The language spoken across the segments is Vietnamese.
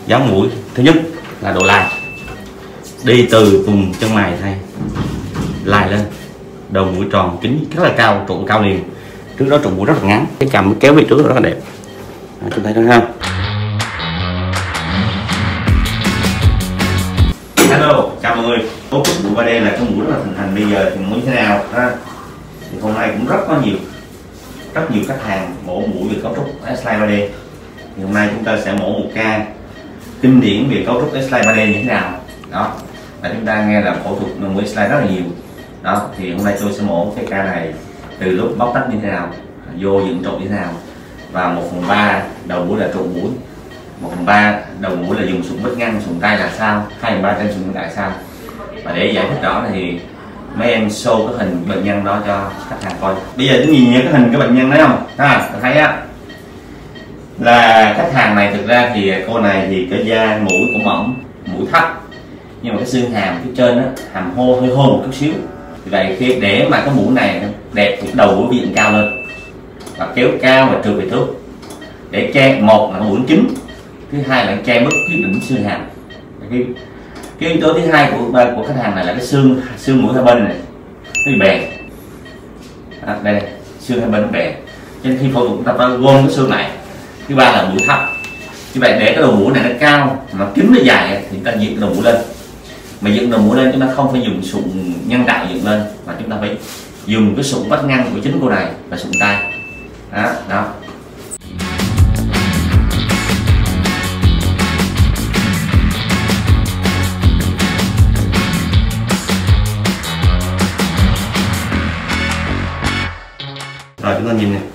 Dáng mũi thứ nhất là độ lai, đi từ vùng chân mày thay lai lên, đầu mũi tròn kính rất là cao, trụng cao liền. Trước đó trụng mũi rất là ngắn, cái cằm kéo về trước rất là đẹp. Chúng thấy đó không? Hello, chào mọi người. Cấu trúc mũi 3D là cái mũi rất là thịnh hành bây giờ thì mũi thế nào ha? Thì hôm nay cũng rất nhiều khách hàng mổ mũi về cấu trúc S-Line 3D. Thì hôm nay chúng ta sẽ mổ một ca kinh điển về cấu trúc S-Line 3D như thế nào. Đó, và chúng ta nghe là phẫu thuật mũi S-Line rất là nhiều. Đó, thì hôm nay tôi sẽ mổ cái ca này từ lúc bóc tách như thế nào, vô dựng trộn như thế nào, và 1/3 đầu mũi là trộn mũi, 1/3 đầu mũi là dùng sụn vết ngăn, sụn tay là sao, 2/3 trên sụn tại sao. Và để giải thích rõ thì mấy em show cái hình bệnh nhân đó cho khách hàng coi. Bây giờ chúng nhìn cái hình cái bệnh nhân đấy không? Ha, thấy á là khách hàng này thực ra thì cô này thì cái da mũi cũng mỏng, mũi thấp, nhưng mà cái xương hàm phía trên á, hàm hô hơi hô một chút xíu. Vì vậy khi để mà cái mũi này đẹp thì đầu mũi viện cao lên và kéo cao và trượt về trước để che, một là mũi chính, thứ hai là che mất cái đỉnh xương hàm. Cái yếu tố thứ hai của khách hàng này là cái xương mũi hai bên này nó bị bè. Đây xương hai bên nó bè, cho nên khi phẫu thuật chúng ta phải gom cái xương này. Thứ ba là mũi thấp, như vậy để cái đầu mũi này nó cao mà kính nó dài thì chúng ta dựng đầu mũi lên. Mà dựng đầu mũi lên chúng ta không phải dùng sụn nhân tạo dựng lên, mà chúng ta phải dùng cái sụn vách ngăn của chính cô này và sụn tay. Đó. Rồi chúng ta nhìn nè.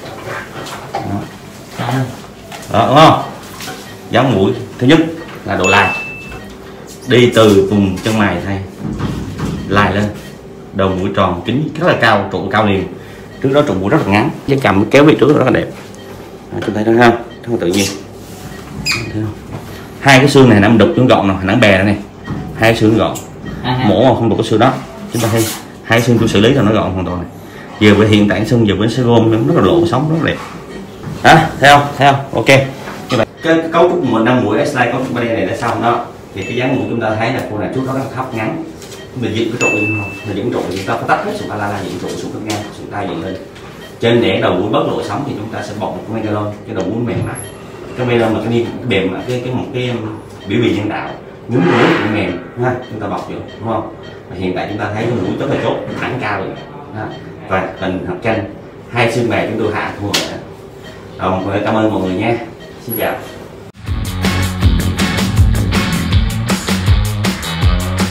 Đó, đúng không? Dáng mũi thứ nhất là độ lai, đi từ vùng chân mày thay lai lên, đầu mũi tròn kính rất là cao, trụng cao liền. Trước đó trụng mũi rất là ngắn, cái cằm kéo về trước rất là đẹp. Chúng thấy đó không? Rất là tự nhiên. Thấy không? Hai cái xương này nằm đục xuống gọn, nó bè đây này, hai xương gọn. Mổ mà không đủ cái xương đó, chúng ta thấy hai xương tôi xử lý là nó gọn hoàn toàn này. Giờ với hiện tại xương giờ với sẽ gom rất là lộ sống rất là đẹp. Đó, thấy không? Ok. Như vậy cái cấu trúc năm mũi S-Line cấu trúc 3D này là xong đó. Thì cái dáng mũi chúng ta thấy là cô này trước đó rất là thấp ngắn. Mình dựng cái trộn lên không? Mình dựng trộn thì chúng ta phải tách hết sụn ala dựng trộn xuống ngang, sụn tay dựng lên. Trên để đầu mũi bớt lộ sống thì chúng ta sẽ bọc một cái megalon, cái đầu mũi mềm lại. Cái megalon là cái bềm là cái biểu bì nhân đạo, nhún mũi cũng mềm ha, chúng ta bọc được, đúng không? Và hiện tại chúng ta thấy cái mũi rất là chốt, thẳng cao rồi. Và hình hợp tranh hai xương bè chúng tôi hạ thua rồi. Rồi, cảm ơn mọi người nha. Xin chào.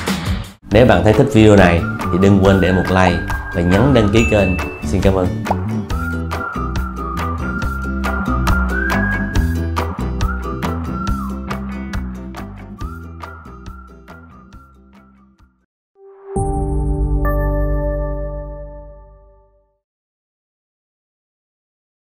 Nếu bạn thấy thích video này thì đừng quên để một like và nhấn đăng ký kênh. Xin cảm ơn.